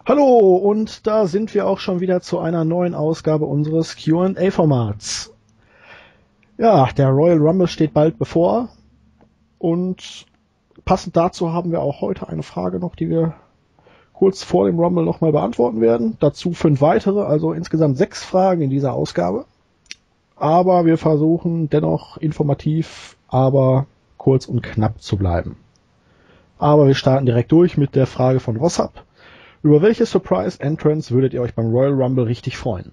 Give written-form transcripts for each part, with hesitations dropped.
Hallo, und da sind wir auch schon wieder zu einer neuen Ausgabe unseres Q&A-Formats. Ja, der Royal Rumble steht bald bevor und passend dazu haben wir auch heute eine Frage noch, die wir kurz vor dem Rumble nochmal beantworten werden. Dazu 5 weitere, also insgesamt 6 Fragen in dieser Ausgabe. Aber wir versuchen dennoch informativ, aber kurz und knapp zu bleiben. Aber wir starten direkt durch mit der Frage von Rossab. Über welche Surprise Entrance würdet ihr euch beim Royal Rumble richtig freuen?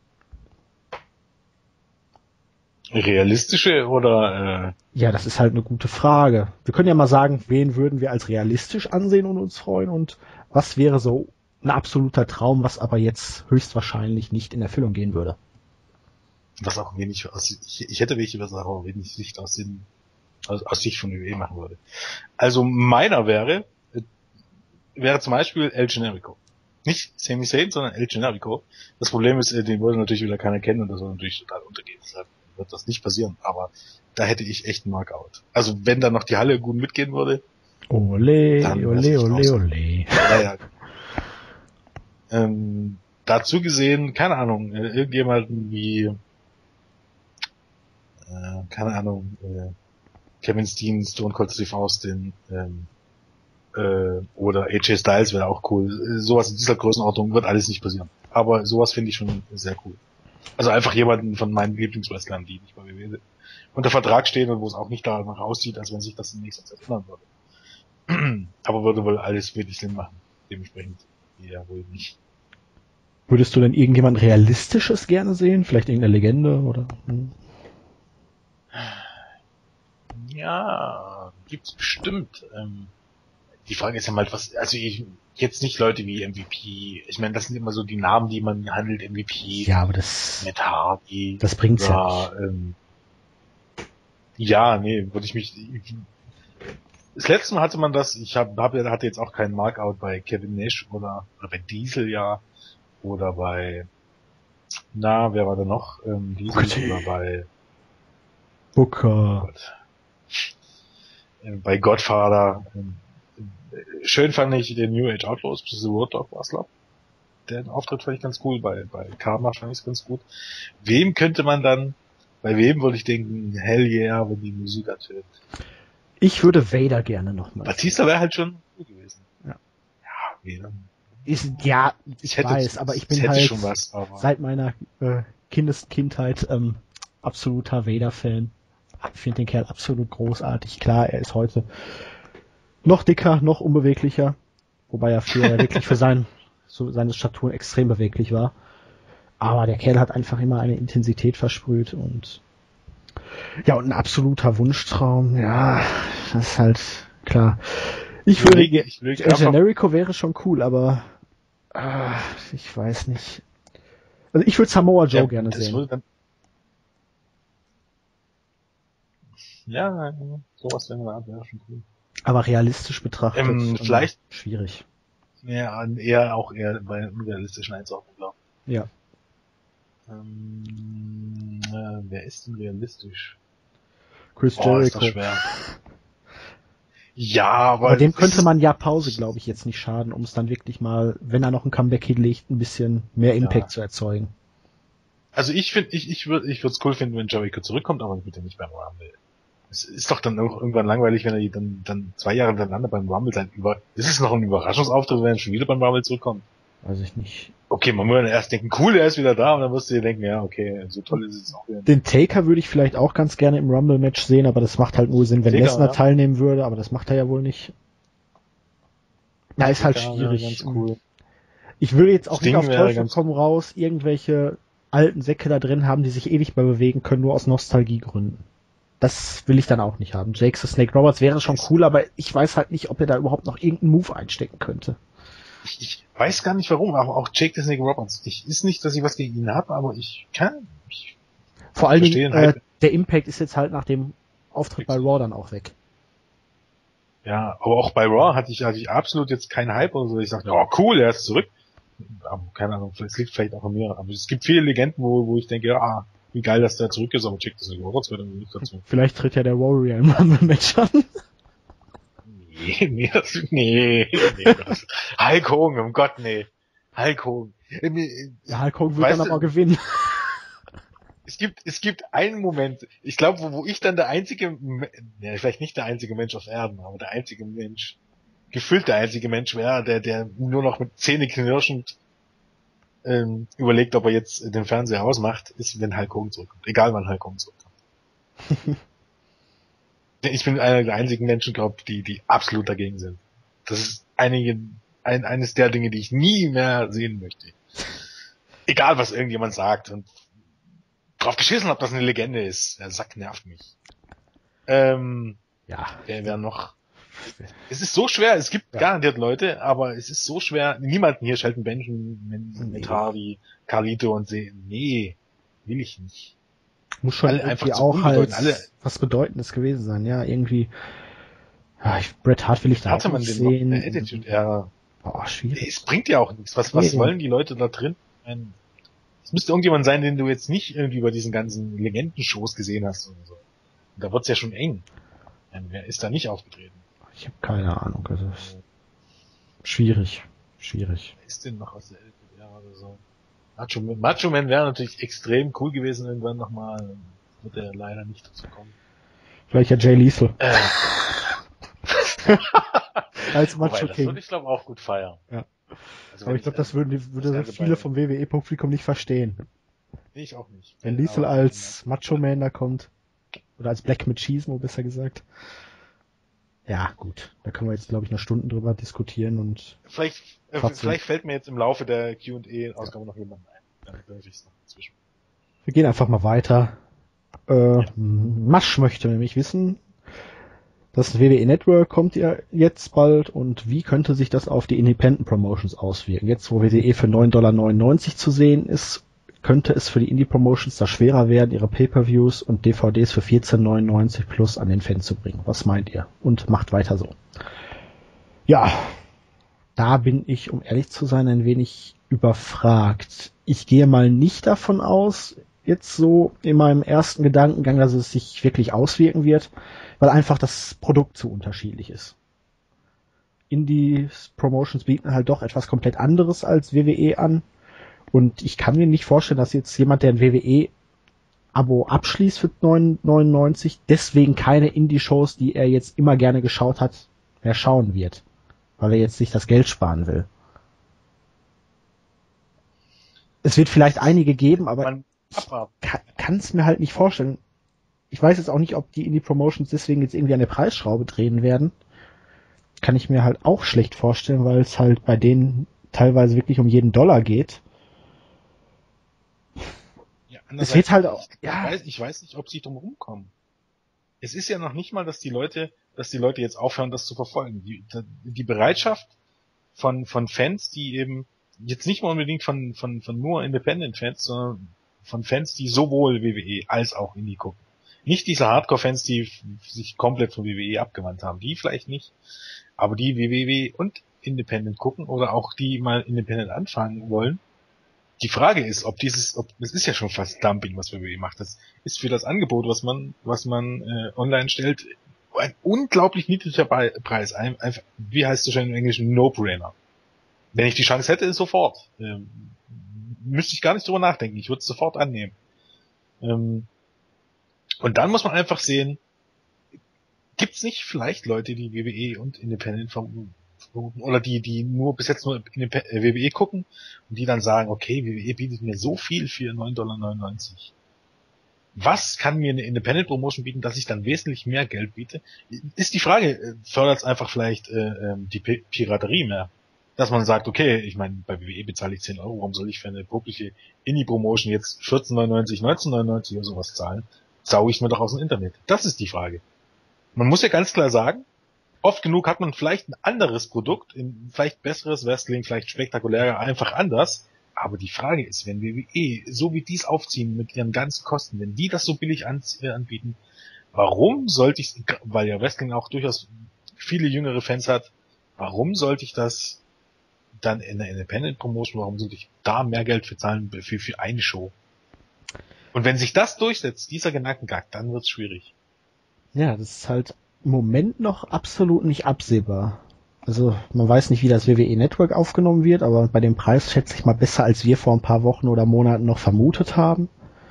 Realistische oder? Ja, das ist halt eine gute Frage. Wir können ja mal sagen, wen würden wir als realistisch ansehen und uns freuen und was wäre so ein absoluter Traum, was aber jetzt höchstwahrscheinlich nicht in Erfüllung gehen würde. Was auch wenig ich hätte welche, was auch wenig Sicht aus Sicht von WWE machen würde. Also meiner wäre zum Beispiel El Generico. Nicht Sami Zayn, sondern El Generico. Das Problem ist, den würde natürlich wieder keiner kennen und das soll natürlich total untergehen. Deshalb wird das nicht passieren. Aber da hätte ich echt einen Markout. Also wenn da noch die Halle gut mitgehen würde. Ole, ole, ole, ole. Naja. Dazu gesehen, keine Ahnung, irgendjemanden wie Kevin Steen, Stone Cold Steve Austin, oder AJ Styles wäre auch cool. Sowas in dieser Größenordnung wird alles nicht passieren. Aber sowas finde ich schon sehr cool. Also einfach jemanden von meinen Lieblingswrestlern, die nicht bei WWE unter Vertrag stehen und wo es auch nicht danach aussieht, als wenn sich das in nächster Zeit ändern würde. Aber würde wohl alles wirklich Sinn machen. Dementsprechend eher wohl nicht. Würdest du denn irgendjemand Realistisches gerne sehen? Vielleicht irgendeine Legende oder? Ja, gibt's bestimmt. Die Frage ist ja mal, jetzt nicht Leute wie MVP. Ich meine, das sind immer so die Namen, die man handelt, MVP. Ja, aber das Matt Hardy. Das bringt's ja nicht. Würde ich mich. Das letzte Mal hatte man das. Hatte jetzt auch keinen Markout bei Kevin Nash oder bei Diesel oder bei. Wer war da noch? Diesel oder bei Booker. Bei Godfather. Schön fand ich den New Age Outlaws, bzw. Road Dogg Wrestler. Den Auftritt fand ich ganz cool, bei Karma fand ich es ganz gut. Bei wem würde ich denken, hell yeah, wenn die Musik ertönt? Ich würde Vader gerne nochmal. Batista wäre halt schon gut gewesen. Ja. Vader. Ich weiß, aber ich bin halt seit meiner Kindheit absoluter Vader-Fan. Ich finde den Kerl absolut großartig. Klar, er ist heute noch dicker, noch unbeweglicher, wobei er früher wirklich für seine Statur extrem beweglich war. Aber der Kerl hat einfach immer eine Intensität versprüht und ein absoluter Wunschtraum. Ja, das ist halt klar. El Generico wäre schon cool, aber ich weiß nicht. Also ich würde Samoa Joe gerne sehen. Sowas wäre schon cool. Aber realistisch betrachtet vielleicht schwierig. Ja, eher bei unrealistischen Einsorten, glaube ich. Ja. Wer ist denn realistisch? Chris Jericho. Ist das schwer. Ja, aber dem könnte man Pause, glaube ich, jetzt nicht schaden, um es dann wirklich mal, wenn er noch ein Comeback hinlegt, ein bisschen mehr Impact zu erzeugen. Also ich würde es cool finden, wenn Jericho zurückkommt, aber bitte nicht beim Rumble. Es ist doch dann auch irgendwann langweilig, wenn er dann 2 Jahre miteinander beim Rumble ist es noch ein Überraschungsauftritt, wenn er schon wieder beim Rumble zurückkommt? Weiß ich nicht. Okay, man muss erst denken, cool, er ist wieder da, und dann wirst du dir denken, ja, okay, so toll ist es auch wieder. Den Taker würde ich vielleicht auch ganz gerne im Rumble-Match sehen, aber das macht halt nur Sinn, wenn Lesnar teilnehmen würde, aber das macht er ja wohl nicht. Ja, ist halt schwierig. Ganz cool. Ich will jetzt auch nicht auf Teufel komm raus irgendwelche alten Säcke da drin haben, die sich ewig mal bewegen können, nur aus Nostalgiegründen. Das will ich dann auch nicht haben. Jake the Snake Roberts wäre schon cool, aber ich weiß halt nicht, ob er da überhaupt noch irgendeinen Move einstecken könnte. Ich weiß gar nicht warum, aber auch Jake the Snake Roberts. Ist nicht, dass ich was gegen ihn habe, aber ich kann. Vor allen Dingen, der Impact ist jetzt halt nach dem Auftritt bei Raw dann auch weg. Ja, aber auch bei Raw hatte ich absolut jetzt keinen Hype oder so. Ich sagte, oh cool, er ist zurück. Aber keine Ahnung, es liegt vielleicht auch an mir. Aber es gibt viele Legenden, wo ich denke, wie geil, dass der zurück ist, aber Jake the Snake Roberts wird irgendwie nicht dazu. Vielleicht tritt ja der Warrior im Rumble-Match an. Nee. Hulk Hogan, um Gott, nee. Hulk Hogan. Ja, Hulk Hogan wird dann aber gewinnen. Es gibt einen Moment, ich glaube, wo ich dann der einzige, vielleicht nicht der einzige Mensch auf Erden, aber der einzige Mensch, gefühlt der einzige Mensch wäre, der nur noch mit Zähne knirschend überlegt, ob er jetzt den Fernseher ausmacht, ist, wenn Hulk Hogan zurückkommt. Egal wann Hulk Hogan zurückkommt. Ich bin einer der einzigen Menschen, glaube ich, die absolut dagegen sind. Das ist eines der Dinge, die ich nie mehr sehen möchte. Egal, was irgendjemand sagt. Und drauf geschissen, ob das eine Legende ist. Der Sack nervt mich. Ja. Wer wäre noch? Es ist so schwer, es gibt garantiert Leute, aber es ist so schwer. Niemanden hier, Shelton Benjamin, Harvey, Carlito und nee, will ich nicht. Muss schon einfach auch halt was Bedeutendes gewesen sein, ja, irgendwie. Ja, Bret Hart will ich da auch nicht sehen. Attitude-Ära. Schwierig. Es bringt ja auch nichts. Was wollen die Leute da drin? Es müsste irgendjemand sein, den du jetzt nicht irgendwie über diesen ganzen Legendenshows gesehen hast oder so. Und da wird's ja schon eng. Wer ist da nicht aufgetreten? Ich habe keine Ahnung. Also schwierig. Wer ist denn noch aus der Attitude-Ära oder so? Macho Man wäre natürlich extrem cool gewesen irgendwann nochmal. Wird er leider nicht dazu kommen. Vielleicht ja Jay Lethal. Als Macho King. Das würde ich glaube auch gut feiern. Ja. Also aber ich glaube, das würde viele vom WWE-Publikum nicht verstehen. Nee, ich auch nicht. Wenn Lethal als Macho Man da kommt. Oder als Black Machismo, besser gesagt. Ja, gut. Da können wir jetzt, glaube ich, noch Stunden drüber diskutieren und... Vielleicht fällt mir jetzt im Laufe der Q&A-Ausgabe noch jemand ein. Dann werfe ich es noch inzwischen. Wir gehen einfach mal weiter. Masch möchte nämlich wissen, das WWE Network kommt ja jetzt bald und wie könnte sich das auf die Independent Promotions auswirken? Jetzt, wo WWE für $9,99 zu sehen ist, könnte es für die Indie Promotions da schwerer werden, ihre Pay-Per-Views und DVDs für $14,99 plus an den Fan zu bringen. Was meint ihr? Und macht weiter so. Ja, da bin ich, um ehrlich zu sein, ein wenig überfragt. Ich gehe mal nicht davon aus, jetzt so in meinem ersten Gedankengang, dass es sich wirklich auswirken wird, weil einfach das Produkt zu unterschiedlich ist. Indie-Promotions bieten halt doch etwas komplett anderes als WWE an. Und ich kann mir nicht vorstellen, dass jetzt jemand, der ein WWE-Abo abschließt für $9,99, deswegen keine Indie-Shows, die er jetzt immer gerne geschaut hat, mehr schauen wird. Weil er jetzt nicht das Geld sparen will. Es wird vielleicht einige geben, aber ich kann es mir halt nicht vorstellen. Ich weiß jetzt auch nicht, ob die Indie-Promotions deswegen jetzt irgendwie an der Preisschraube drehen werden. Kann ich mir halt auch schlecht vorstellen, weil es halt bei denen teilweise wirklich um jeden Dollar geht. Ja, es wird halt auch, ich weiß nicht, ob sie drum rumkommen. Es ist ja noch nicht mal, dass die Leute jetzt aufhören, das zu verfolgen. Die Bereitschaft von Fans, die eben jetzt nicht mal unbedingt von nur Independent-Fans, sondern von Fans, die sowohl WWE als auch Indie gucken. Nicht diese Hardcore-Fans, die sich komplett von WWE abgewandt haben. Die vielleicht nicht. Aber die WWE und Independent gucken oder auch die mal Independent anfangen wollen. Die Frage ist, es ist ja schon fast Dumping, was WWE macht. Das ist für das Angebot, was man online stellt, ein unglaublich niedriger Preis. Einfach, wie heißt es schon im Englischen? No-brainer. Wenn ich die Chance hätte, sofort. Müsste ich gar nicht drüber nachdenken. Ich würde es sofort annehmen. Und dann muss man einfach sehen, gibt's nicht vielleicht Leute, die WWE und Independent vermuten, oder die nur bis jetzt nur WWE gucken und die dann sagen, okay, WWE bietet mir so viel für $9,99. Was kann mir eine Independent Promotion bieten, dass ich dann wesentlich mehr Geld biete? Ist die Frage, fördert es einfach vielleicht die Piraterie mehr? Dass man sagt, okay, ich meine, bei WWE bezahle ich 10 Euro, warum soll ich für eine publische Indie-Promotion jetzt 14,99, 19,99 oder sowas zahlen? Sauge ich mir doch aus dem Internet. Das ist die Frage. Man muss ja ganz klar sagen, oft genug hat man vielleicht ein anderes Produkt, vielleicht besseres Wrestling, vielleicht spektakulärer, einfach anders. Aber die Frage ist, wenn WWE, so wie die es aufziehen mit ihren ganzen Kosten, wenn die das so billig anbieten, warum sollte ich, weil ja Wrestling auch durchaus viele jüngere Fans hat, warum sollte ich das dann in der Independent Promotion, warum sollte ich da mehr Geld für zahlen für eine Show? Und wenn sich das durchsetzt, dieser Gedankengang, dann wird's schwierig. Ja, das ist halt im Moment noch absolut nicht absehbar. Also man weiß nicht, wie das WWE Network aufgenommen wird, aber bei dem Preis schätze ich mal besser, als wir vor ein paar Wochen oder Monaten noch vermutet haben.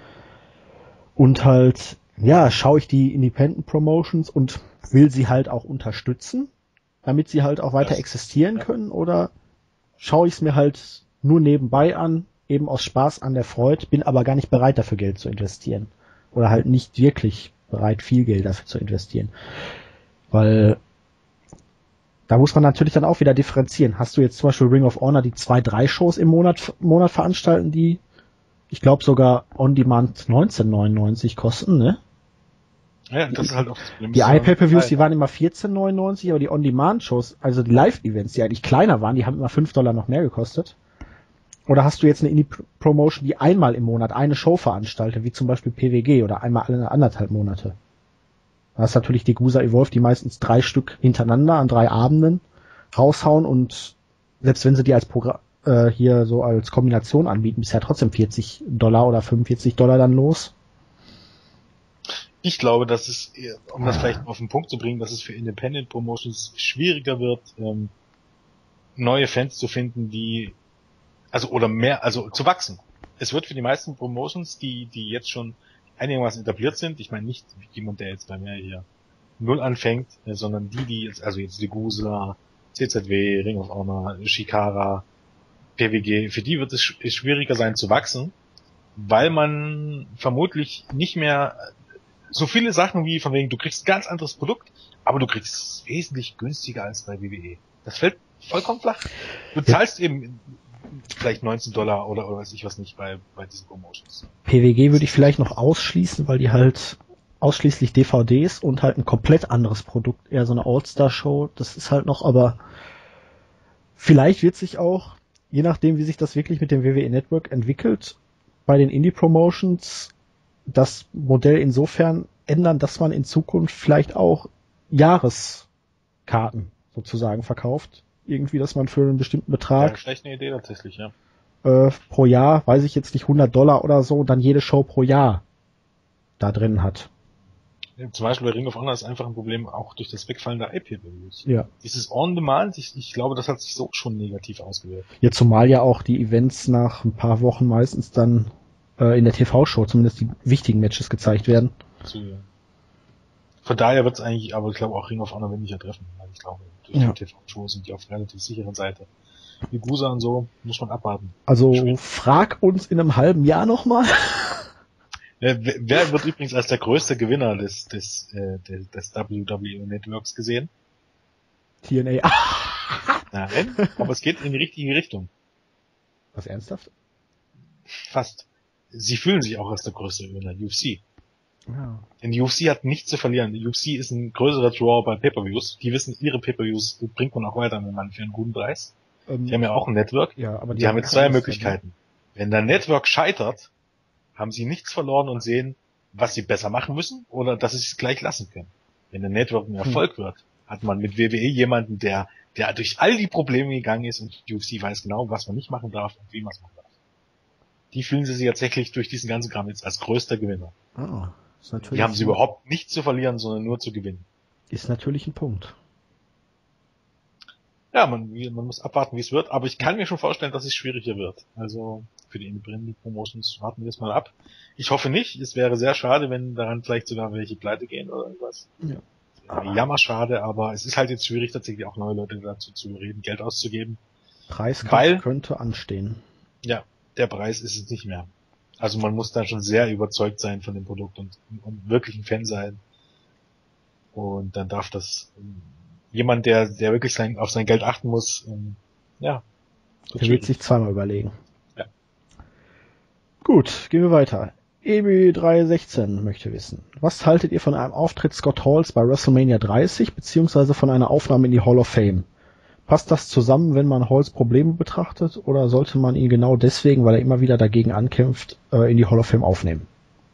Und halt, ja, schaue ich die Independent Promotions und will sie halt auch unterstützen, damit sie halt auch weiter existieren können, oder schaue ich es mir halt nur nebenbei an, eben aus Spaß an der Freude, bin aber gar nicht bereit dafür Geld zu investieren. Oder halt nicht wirklich bereit, viel Geld dafür zu investieren. Weil da muss man natürlich dann auch wieder differenzieren. Hast du jetzt zum Beispiel Ring of Honor, die 2-3 Shows im Monat veranstalten, die, ich glaube, sogar on demand 19,99 kosten, ne? Ja, das ist halt auch das Problem. Die iPay-Per-Views, die waren immer 14,99, aber die On-Demand-Shows, also die Live-Events, die eigentlich kleiner waren, die haben immer $5 noch mehr gekostet. Oder hast du jetzt eine Indie-Promotion, die einmal im Monat eine Show veranstaltet, wie zum Beispiel PWG, oder einmal alle 1,5 Monate? Da ist natürlich die Gusa Evolve, die meistens 3 Stück hintereinander an 3 Abenden raushauen, und selbst wenn sie die als hier so als Kombination anbieten, ist ja trotzdem $40 oder $45 dann los. Ich glaube, dass es, um das vielleicht auf den Punkt zu bringen, dass es für Independent Promotions schwieriger wird, neue Fans zu finden, die, zu wachsen. Es wird für die meisten Promotions, die jetzt schon einigermaßen etabliert sind, ich meine nicht jemand, der jetzt bei mir hier 0 anfängt, sondern also jetzt die Gusa, CZW, Ring of Honor, Shikara, PWG, für die wird es schwieriger sein zu wachsen, weil man vermutlich nicht mehr so viele Sachen wie von wegen, du kriegst ein ganz anderes Produkt, aber du kriegst es wesentlich günstiger als bei WWE. Das fällt vollkommen flach. Du zahlst eben vielleicht $19 oder weiß ich was nicht bei diesen Promotions. PWG würde ich vielleicht noch ausschließen, weil die halt ausschließlich DVDs und halt ein komplett anderes Produkt, eher so eine All-Star-Show, das ist halt noch, aber vielleicht wird sich auch, je nachdem wie sich das wirklich mit dem WWE Network entwickelt, bei den Indie-Promotions das Modell insofern ändern, dass man in Zukunft vielleicht auch Jahreskarten sozusagen verkauft. Irgendwie, dass man für einen bestimmten Betrag... Ja, vielleicht eine Idee tatsächlich, ja. Pro Jahr, weiß ich jetzt nicht, $100 oder so, dann jede Show pro Jahr da drin hat. Ja, zum Beispiel bei Ring of Honor ist einfach ein Problem, auch durch das Wegfallen der iPay-Per-Views. Ja. Dieses On-Demand, ich glaube, das hat sich so schon negativ ausgewirkt. Ja, zumal ja auch die Events nach ein paar Wochen meistens dann in der TV-Show zumindest die wichtigen Matches gezeigt werden. Ja. Von daher wird es eigentlich, aber ich glaube auch Ring of Honor wird nicht treffen. Weil ich glaube, durch die TV-Show sind die auf relativ sicheren Seite. Die Gusa und so muss man abwarten. Also frag uns in einem halben Jahr nochmal. Wer wird übrigens als der größte Gewinner des WWE Networks gesehen? TNA. Nein, aber es geht in die richtige Richtung. Was, ernsthaft? Fast. Sie fühlen sich auch als der größte Gewinner, UFC. Ja. Denn die UFC hat nichts zu verlieren. Die UFC ist ein größerer Draw bei Pay-Per-Views. Die wissen, ihre Pay-Per-Views bringt man auch weiter, wenn man für einen guten Preis. Die haben ja auch ein Network. Ja, aber die haben jetzt 2 Möglichkeiten. Wenn der Network scheitert, haben sie nichts verloren und sehen, was sie besser machen müssen oder dass sie es gleich lassen können. Wenn der Network ein Erfolg wird, hat man mit WWE jemanden, der durch all die Probleme gegangen ist, und die UFC weiß genau, was man nicht machen darf und wie man es machen darf. Die fühlen sie sich tatsächlich durch diesen ganzen Kram jetzt als größter Gewinner. Oh, ist natürlich die haben sie überhaupt nicht zu verlieren, sondern nur zu gewinnen. Ist natürlich ein Punkt. Ja, man muss abwarten, wie es wird, aber ich kann mir schon vorstellen, dass es schwieriger wird. Also für die Independent Promotions warten wir es mal ab. Ich hoffe nicht. Es wäre sehr schade, wenn daran vielleicht sogar welche pleite gehen oder irgendwas. Ja. Jammerschade, aber es ist halt jetzt schwierig, tatsächlich auch neue Leute dazu zu reden, Geld auszugeben. Preiskampf könnte anstehen. Ja, der Preis ist es nicht mehr. Also man muss da schon sehr überzeugt sein von dem Produkt und wirklich ein Fan sein. Und dann darf das jemand, der wirklich auf sein Geld achten muss, der wird sich zweimal überlegen. Ja. Gut, gehen wir weiter. EB316 möchte wissen, was haltet ihr von einem Auftritt Scott Halls bei WrestleMania 30 beziehungsweise von einer Aufnahme in die Hall of Fame? Passt das zusammen, wenn man Halls Probleme betrachtet, oder sollte man ihn genau deswegen, weil er immer wieder dagegen ankämpft, in die Hall of Fame aufnehmen?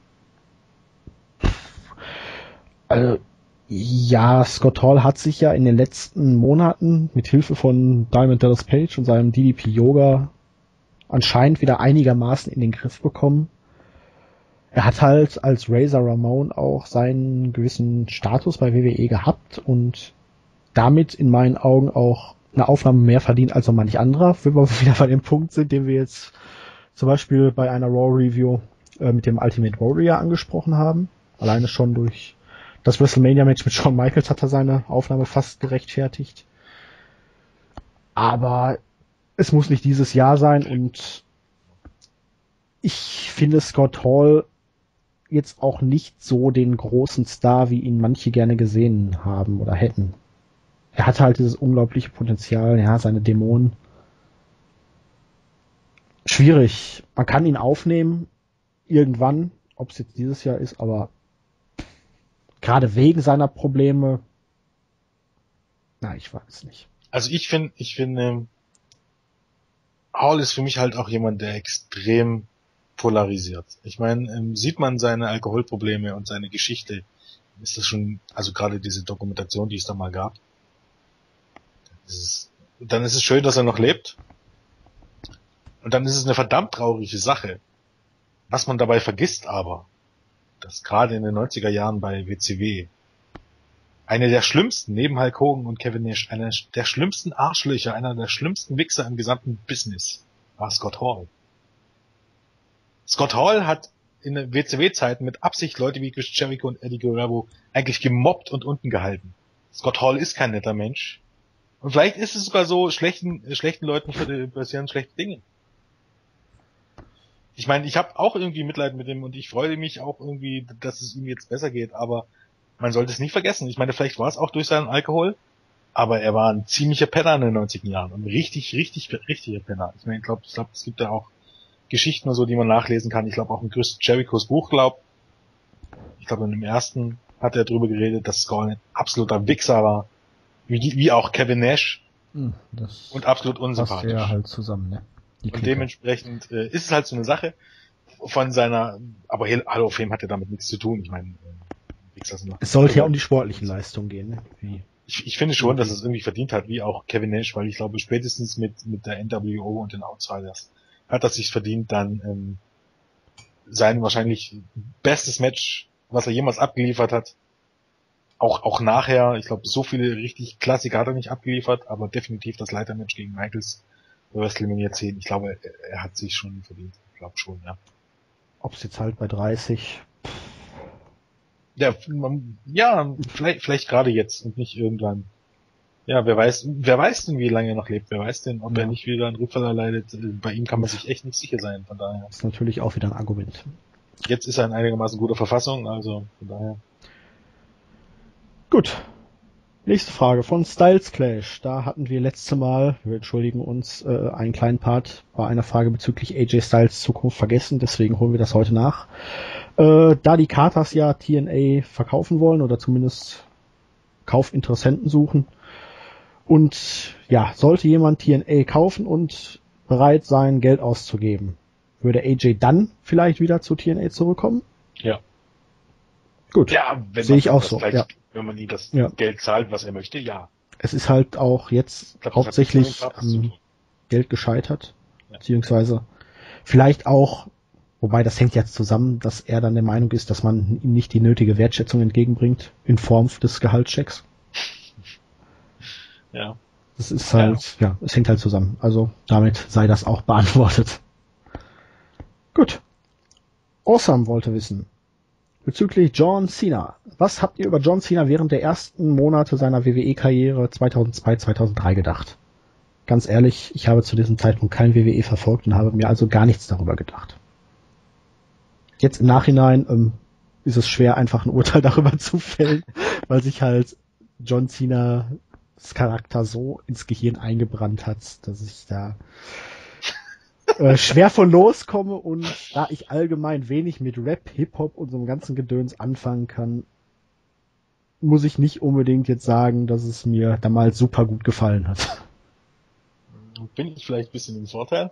Also, ja, Scott Hall hat sich ja in den letzten Monaten mit Hilfe von Diamond Dallas Page und seinem DDP Yoga anscheinend wieder einigermaßen in den Griff bekommen. Er hat halt als Razor Ramon auch seinen gewissen Status bei WWE gehabt, und damit in meinen Augen auch eine Aufnahme mehr verdient als so manch anderer, wenn wir wieder bei dem Punkt sind, den wir jetzt zum Beispiel bei einer Raw-Review mit dem Ultimate Warrior angesprochen haben. Alleine schon durch das WrestleMania-Match mit Shawn Michaels hat er seine Aufnahme fast gerechtfertigt. Aber es muss nicht dieses Jahr sein und ich finde Scott Hall jetzt auch nicht so den großen Star, wie ihn manche gerne gesehen haben oder hätten. Er hatte halt dieses unglaubliche Potenzial, ja, seine Dämonen. Schwierig. Man kann ihn aufnehmen, irgendwann, ob es jetzt dieses Jahr ist, aber gerade wegen seiner Probleme, na, ich weiß nicht. Also ich finde, Hall ist für mich halt auch jemand, der extrem polarisiert. Ich meine, sieht man seine Alkoholprobleme und seine Geschichte, ist das schon, also gerade diese Dokumentation, die es da mal gab, dann ist es schön, dass er noch lebt. Und dann ist es eine verdammt traurige Sache. Was man dabei vergisst aber, dass gerade in den 90er Jahren bei WCW eine der schlimmsten, neben Hulk Hogan und Kevin Nash, einer der schlimmsten Arschlöcher, einer der schlimmsten Wichser im gesamten Business war Scott Hall. Scott Hall hat in den WCW-Zeiten mit Absicht Leute wie Chris Jericho und Eddie Guerrero eigentlich gemobbt und unten gehalten. Scott Hall ist kein netter Mensch. Und vielleicht ist es sogar so, schlechten Leuten passieren schlechte Dinge. Ich meine, ich habe auch irgendwie Mitleid mit ihm und ich freue mich auch irgendwie, dass es ihm jetzt besser geht, aber man sollte es nicht vergessen. Ich meine, vielleicht war es auch durch seinen Alkohol, aber er war ein ziemlicher Penner in den 90er Jahren und richtiger Penner. Ich meine, ich glaube, es gibt da auch Geschichten und so, die man nachlesen kann. Ich glaube auch in Chris Jerichos Buch, ich glaube in dem ersten hat er drüber geredet, dass Skull ein absoluter Wichser war, wie auch Kevin Nash und absolut unsympathisch. Ja, halt zusammen, ne? Und dementsprechend ist es halt so eine Sache von seiner, aber Hall of Fame hat ja damit nichts zu tun. Ich meine, es sollte ja um die sportlichen Leistungen gehen, ne? Ich finde schon, dass es irgendwie verdient hat, wie auch Kevin Nash, weil ich glaube, spätestens mit der NWO und den Outsiders hat er sich verdient, dann sein wahrscheinlich bestes Match, was er jemals abgeliefert hat. Auch nachher, ich glaube, so viele richtig Klassiker hat er nicht abgeliefert, aber definitiv das Leitermatch gegen Michaels bei WrestleMania 10. Ich glaube, er hat sich schon verdient. Ich glaube schon, ja. Ob es jetzt halt bei 30... Ja, vielleicht gerade jetzt und nicht irgendwann. Ja, wer weiß denn, wie lange er noch lebt? Wer weiß denn, ob er nicht wieder einen Rückfall erleidet? Bei ihm kann man sich echt nicht sicher sein, von daher. Das ist natürlich auch wieder ein Argument. Jetzt ist er in einigermaßen guter Verfassung, also von daher. Gut. Nächste Frage von Styles Clash. Da hatten wir letzte Mal, wir entschuldigen uns, einen kleinen Part bei einer Frage bezüglich AJ Styles Zukunft vergessen, deswegen holen wir das heute nach. Da die Carters ja TNA verkaufen wollen oder zumindest Kaufinteressenten suchen und ja, sollte jemand TNA kaufen und bereit sein, Geld auszugeben, würde AJ dann vielleicht wieder zu TNA zurückkommen? Ja. Gut, ja, sehe ich auch so. Ja. Wenn man ihm das Geld zahlt, was er möchte, ja. Es ist halt auch jetzt hauptsächlich am Geld gescheitert, beziehungsweise vielleicht auch, wobei das hängt jetzt zusammen, dass er dann der Meinung ist, dass man ihm nicht die nötige Wertschätzung entgegenbringt in Form des Gehaltschecks. Ja. Das ist halt, es hängt halt zusammen. Also damit sei das auch beantwortet. Gut. Awesome wollte wissen. Bezüglich John Cena. Was habt ihr über John Cena während der ersten Monate seiner WWE-Karriere 2002, 2003 gedacht? Ganz ehrlich, ich habe zu diesem Zeitpunkt kein WWE verfolgt und habe mir also gar nichts darüber gedacht. Jetzt im Nachhinein ist es schwer, einfach ein Urteil darüber zu fällen, weil sich halt John Cenas Charakter so ins Gehirn eingebrannt hat, dass ich da schwer von loskomme und da ich allgemein wenig mit Rap, Hip-Hop und so einem ganzen Gedöns anfangen kann, muss ich nicht unbedingt jetzt sagen, dass es mir damals super gut gefallen hat. Bin ich vielleicht ein bisschen im Vorteil.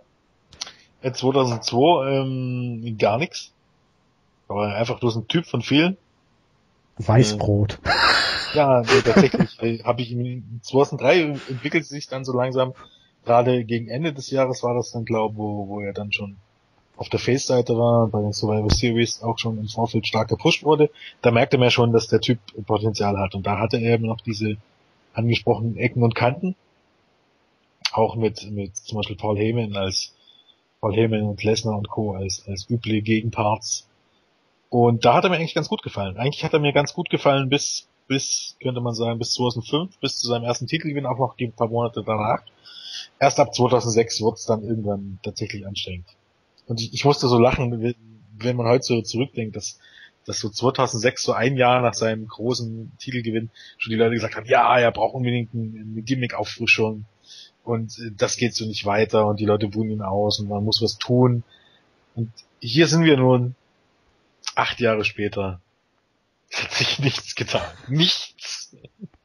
2002 gar nichts. Aber einfach bloß ein Typ von vielen. Weißbrot. Ja, tatsächlich habe ich ihn 2003 entwickelt sich dann so langsam. Gerade gegen Ende des Jahres war das dann, glaube ich, wo er dann schon auf der Face-Seite war, bei den Survivor Series auch schon im Vorfeld stark gepusht wurde. Da merkte man schon, dass der Typ Potenzial hat. Und da hatte er eben noch diese angesprochenen Ecken und Kanten. Auch mit zum Beispiel Paul Heyman und Lesnar und Co. als üble Gegenparts. Und da hat er mir eigentlich ganz gut gefallen. Eigentlich hat er mir ganz gut gefallen bis, könnte man sagen, bis 2005, bis zu seinem ersten Titelgewinn, auch noch die paar Monate danach. Erst ab 2006 wurde es dann irgendwann tatsächlich anstrengend. Und ich musste so lachen, wenn man heute so zurückdenkt, dass so 2006, so ein Jahr nach seinem großen Titelgewinn, schon die Leute gesagt haben, ja, er braucht unbedingt eine Gimmick-Auffrischung und das geht so nicht weiter und die Leute buhen ihn aus und man muss was tun. Und hier sind wir nun 8 Jahre später. Es hat sich nichts getan. Nichts.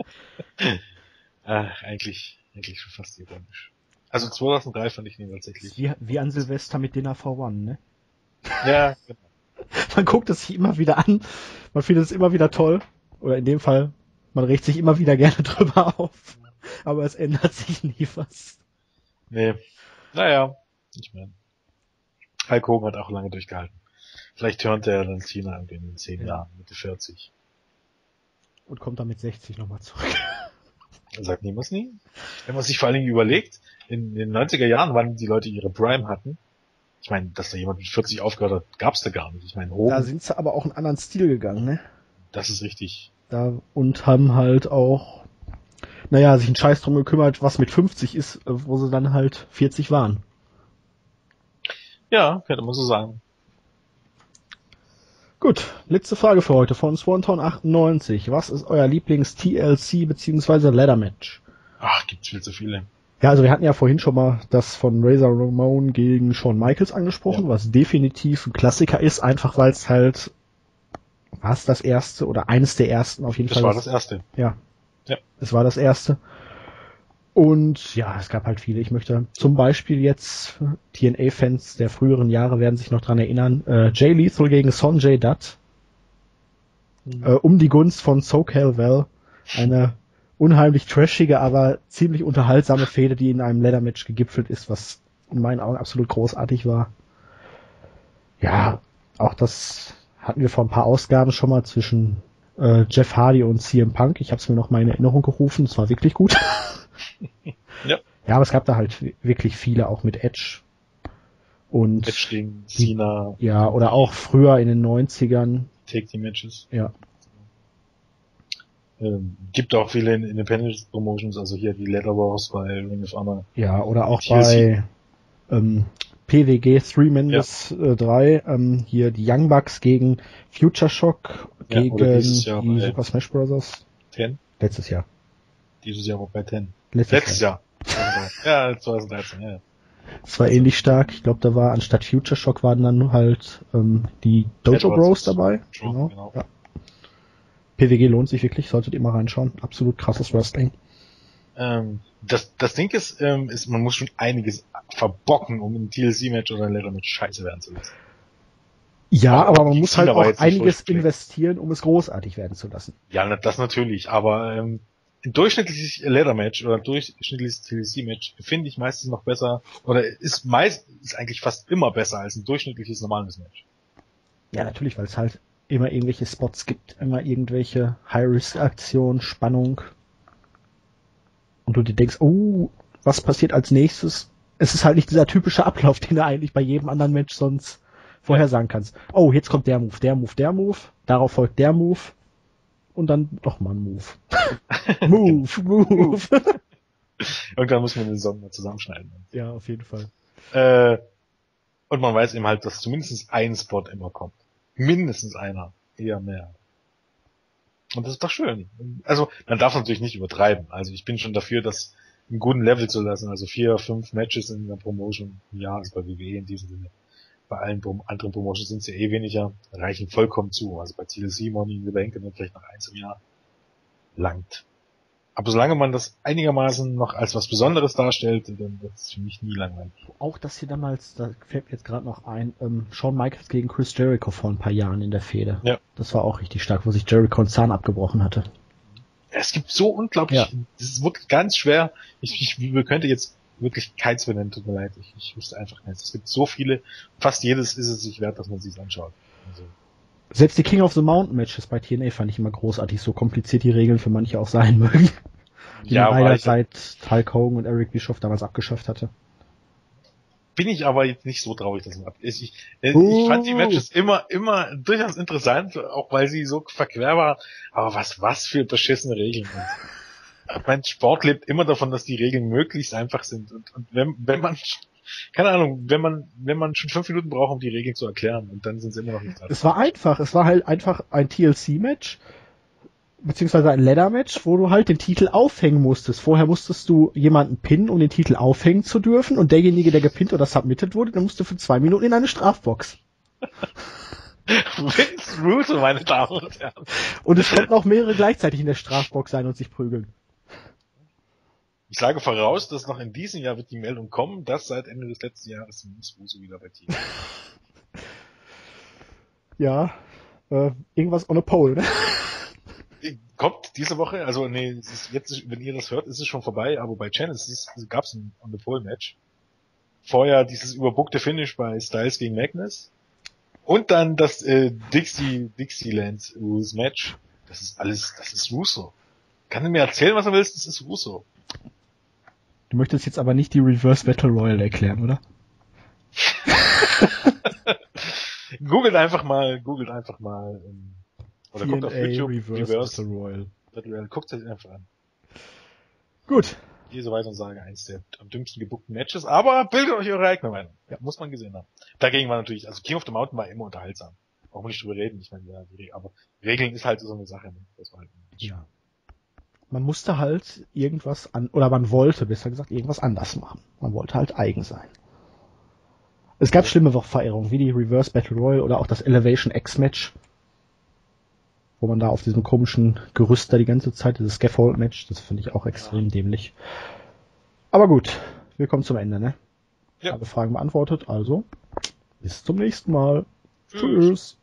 Eigentlich schon fast ironisch. Also 2003 fand ich ihn tatsächlich. Wie an Silvester mit Dinner for One, ne? Ja, genau. Man guckt es sich immer wieder an, man findet es immer wieder toll, oder in dem Fall, man regt sich immer wieder gerne drüber auf, aber es ändert sich nie was. Nee, naja, ich meine, Hulk Hogan hat auch lange durchgehalten. Vielleicht hört er dann Cena in 10 Jahren, Mitte 40. Und kommt dann mit 60 nochmal zurück. Sagt niemals nie. Wenn man sich vor allen Dingen überlegt, in den 90er Jahren, wann die Leute ihre Prime hatten, ich meine, dass da jemand mit 40 aufgehört hat, gab's da gar nicht. Ich meine, Hogan. Da sind sie aber auch einen anderen Stil gegangen, ne? Das ist richtig. Und haben halt auch, sich einen Scheiß drum gekümmert, was mit 50 ist, wo sie dann halt 40 waren. Ja, könnte man so sagen. Gut, letzte Frage für heute von Swanton98. Was ist euer Lieblings-TLC bzw. Ladder-Match? Ach, gibt's viel zu viele. Ja, also wir hatten ja vorhin schon mal das von Razor Ramon gegen Shawn Michaels angesprochen, was definitiv ein Klassiker ist, einfach weil es halt, war es das erste oder eines der ersten auf jeden Fall. Das war das erste. Ja. Es war das erste. Und ja, es gab halt viele. Ich möchte zum Beispiel jetzt, TNA-Fans der früheren Jahre werden sich noch dran erinnern, Jay Lethal gegen Sonjay Dutt. Um die Gunst von SoCal Val. Eine unheimlich trashige, aber ziemlich unterhaltsame Fehde, die in einem Ladder-Match gegipfelt ist, was in meinen Augen absolut großartig war. Ja, auch das hatten wir vor ein paar Ausgaben schon mal zwischen Jeff Hardy und CM Punk. Ich habe es mir noch mal in Erinnerung gerufen. Es war wirklich gut. Ja, aber es gab da halt wirklich viele, auch mit Edge. Und Edge gegen Cena. Ja, oder auch früher in den 90ern. Take-Team-Matches. Ja. Gibt auch viele Independent Promotions, also hier die Leather Wars bei Ring of Honor. Ja, oder auch bei PWG 3 Mendes 3, hier die Young Bucks gegen Future Shock, gegen die Super Smash Bros. 10? Letztes Jahr. Dieses Jahr war bei 10. Letztes Jahr. Ja, 2013, ja. Es war ähnlich stark. Ich glaube, da war anstatt Future Shock waren dann halt die Dojo Bros dabei. Genau. Ja. PWG lohnt sich wirklich, solltet ihr mal reinschauen. Absolut krasses Wrestling. Das Ding ist, man muss schon einiges verbocken, um ein TLC-Match oder ein Ladder-Match scheiße werden zu lassen. Ja, aber man muss halt auch einiges investieren, um es großartig werden zu lassen. Ja, das natürlich, aber ein durchschnittliches Ladder-Match oder ein durchschnittliches TLC-Match finde ich meistens noch besser, oder ist eigentlich fast immer besser als ein durchschnittliches normales Match. Ja, natürlich, weil es halt immer irgendwelche Spots gibt, immer irgendwelche High-Risk-Aktionen, Spannung. Und du dir denkst, was passiert als nächstes? Es ist halt nicht dieser typische Ablauf, den du eigentlich bei jedem anderen Match sonst vorhersagen kannst. Oh, jetzt kommt der Move, darauf folgt der Move und dann doch mal ein Move. Move. Und dann muss man den Song mal zusammenschneiden. Ja, auf jeden Fall. Und man weiß eben halt, dass zumindest ein Spot immer kommt. Mindestens einer, eher mehr. Und das ist doch schön. Also, man darf natürlich nicht übertreiben. Also, ich bin schon dafür, das einen guten Level zu lassen. Also 4, 5 Matches in der Promotion im Jahr, also bei WWE in diesem Sinne. Bei allen anderen Promotions sind es ja weniger, reichen vollkommen zu. Also bei TLC, Money in the Bank und vielleicht noch 1 im Jahr langt. Aber solange man das einigermaßen noch als was Besonderes darstellt, dann wird es für mich nie langweilig. Auch das hier damals, da fällt mir jetzt gerade noch ein, Shawn Michaels gegen Chris Jericho vor ein paar Jahren in der Fehde. Ja. Das war auch richtig stark, wo sich Jericho einen Zahn abgebrochen hatte. Es gibt so unglaublich, das ist wirklich ganz schwer. Ich könnte jetzt wirklich keins benennen, tut mir leid. Ich wüsste einfach keins. Es gibt so viele, fast jedes ist es sich wert, dass man sich anschaut. Also. Selbst die King of the Mountain Matches bei TNA fand ich immer großartig, so kompliziert die Regeln für manche auch sein mögen. die man leider seit Hulk Hogan und Eric Bischoff damals abgeschafft hatte. Bin ich aber jetzt nicht so traurig, dass man ab ist. Ich fand die Matches immer durchaus interessant, auch weil sie so verquer waren. Aber was für beschissene Regeln. Mein Sport lebt immer davon, dass die Regeln möglichst einfach sind. Und wenn man, keine Ahnung, wenn man schon 5 Minuten braucht, um die Regeln zu erklären, und dann sind sie immer noch nicht da. Es war einfach. Es war halt einfach ein TLC-Match, beziehungsweise ein Ladder-Match, wo du halt den Titel aufhängen musstest. Vorher musstest du jemanden pinnen, um den Titel aufhängen zu dürfen, und derjenige, der gepinnt oder submitted wurde, der musste für 2 Minuten in eine Strafbox. Vince Russo, meine Damen und Herren. Und es konnten auch mehrere gleichzeitig in der Strafbox sein und sich prügeln. Ich sage voraus, dass noch in diesem Jahr wird die Meldung kommen, dass seit Ende des letzten Jahres Vince Russo wieder bei Team ist. Ja, irgendwas on a pole, ne? Kommt diese Woche, also nee, es ist jetzt, wenn ihr das hört, ist es schon vorbei, aber bei Channel gab es ein On-the-Pole-Match. Vorher dieses überbookte Finish bei Styles gegen Magnus. Und dann das Dixieland Match. Das ist Russo. Kann du mir erzählen, was du willst? Das ist Russo. Du möchtest jetzt aber nicht die Reverse Battle Royale erklären, oder? Googelt einfach mal, oder guckt auf YouTube Reverse Battle Royale. Guckt euch einfach an. Gut. Hier so weiter und sage, eins der am dümmsten gebuckten Matches, aber bildet euch eure eigene Meinung. Ja, muss man gesehen haben. Dagegen war natürlich, also King of the Mountain war immer unterhaltsam. Brauchen wir nicht drüber reden, ich meine, ja, aber Regeln ist halt so eine Sache, ne? Das war halt ja. Man musste halt man wollte, besser gesagt, irgendwas anders machen. Man wollte halt eigen sein. Es gab schlimme Verehrungen, wie die Reverse Battle Royale oder auch das Elevation X-Match, wo man da auf diesem komischen Gerüst da die ganze Zeit, dieses Scaffold-Match, das finde ich auch extrem dämlich. Aber gut, wir kommen zum Ende, ne? Ja. Alle Fragen beantwortet, also bis zum nächsten Mal. Tschüss.